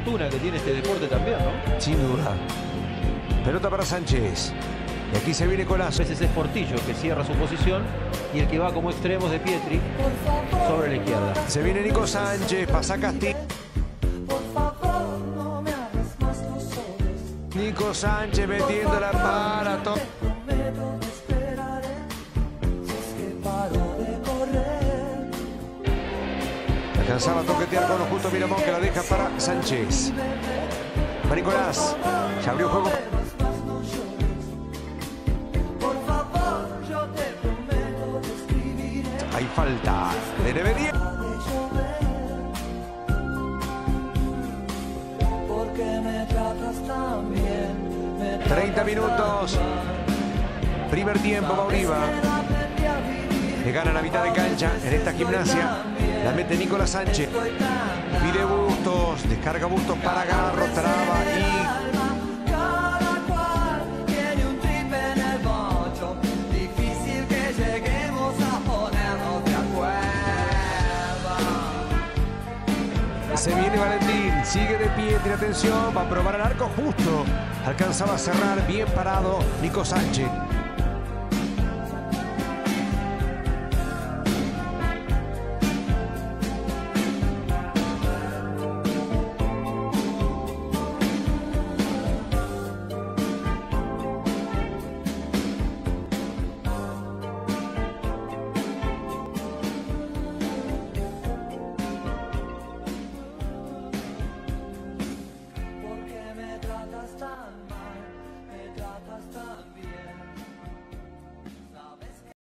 fortuna que tiene este deporte también, ¿no? Sin duda. Pelota para Sánchez. Y aquí se viene Colas. A veces es Portillo que cierra su posición y el que va como extremo es De Pietri sobre la izquierda. Se viene Nico Sánchez, pasa Castillo. Nico Sánchez metiéndola para todo. Alcanzaba a toquetear con lo justo Miramón, que la deja para Sánchez. Para Nicolás. Se abrió juego. Hay falta de Nevería. 30 minutos. Primer tiempo, Mauriva. Le gana la mitad de cancha en esta Gimnasia. La mete Nicolás Sánchez. Pide Bustos. Descarga Bustos para Garro. Traba y... Se viene Valentín, sigue De Pietri, atención, va a probar el arco justo. Alcanzaba a cerrar, bien parado Nico Sánchez.